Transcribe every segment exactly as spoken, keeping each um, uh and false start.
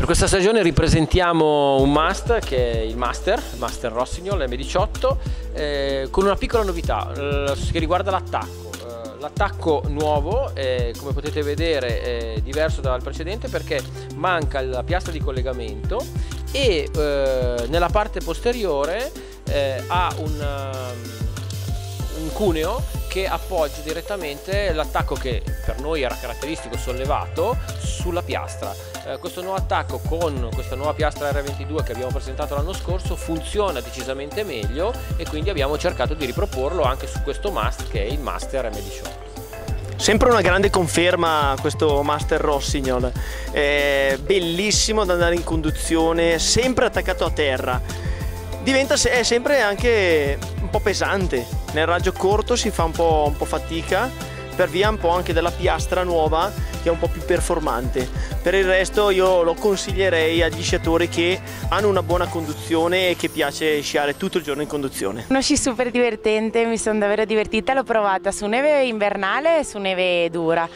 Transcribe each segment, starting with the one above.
Per questa stagione ripresentiamo un must che è il Master, Master Rossignol M diciotto, eh, con una piccola novità eh, che riguarda l'attacco. Eh, l'attacco nuovo, eh, come potete vedere, è diverso dal precedente perché manca la piastra di collegamento e eh, nella parte posteriore eh, ha un, um, un cuneo che appoggia direttamente l'attacco che per noi era caratteristico sollevato sulla piastra. Eh, questo nuovo attacco con questa nuova piastra R ventidue che abbiamo presentato l'anno scorso funziona decisamente meglio e quindi abbiamo cercato di riproporlo anche su questo must che è il Master M diciotto. Sempre una grande conferma questo Master Rossignol, è bellissimo da andare in conduzione, sempre attaccato a terra, diventa è sempre anche un po' pesante, nel raggio corto si fa un po', un po' fatica per via un po' anche della piastra nuova che è un po' più performante. Per il resto io lo consiglierei agli sciatori che hanno una buona conduzione e che piace sciare tutto il giorno in conduzione. Uno sci super divertente, mi sono davvero divertita, l'ho provata su neve invernale e su neve dura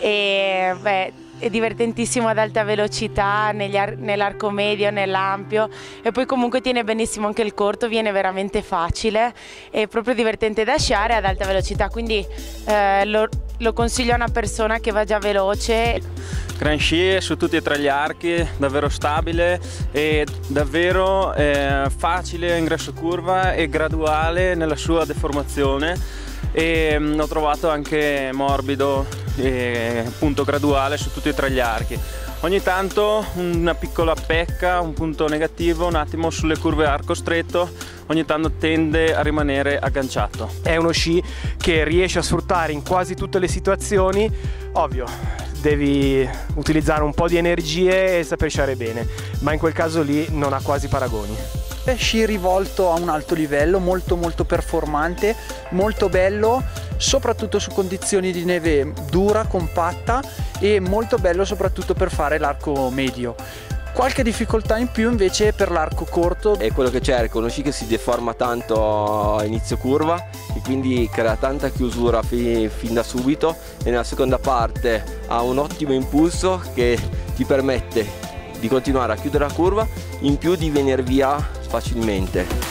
e beh, è divertentissimo ad alta velocità, nell'arco medio, nell'ampio e poi comunque tiene benissimo anche il corto, viene veramente facile, è proprio divertente da sciare ad alta velocità, quindi eh, lo, lo consiglio a una persona che va già veloce. Gran sci su tutti e tre gli archi, davvero stabile e davvero eh, facile ingresso curva e graduale nella sua deformazione. E l'ho trovato anche morbido e appunto graduale su tutti e tre gli archi. Ogni tanto una piccola pecca, un punto negativo un attimo sulle curve arco stretto, ogni tanto tende a rimanere agganciato. È uno sci che riesce a sfruttare in quasi tutte le situazioni, ovvio devi utilizzare un po' di energie e saper sciare bene, ma in quel caso lì non ha quasi paragoni. È sci rivolto a un alto livello, molto molto performante, molto bello, soprattutto su condizioni di neve dura, compatta e molto bello soprattutto per fare l'arco medio. Qualche difficoltà in più invece per l'arco corto. È quello che cerco, uno sci che si deforma tanto a inizio curva e quindi crea tanta chiusura fin, fin da subito e nella seconda parte ha un ottimo impulso che ti permette di continuare a chiudere la curva, in più di venire via facilmente.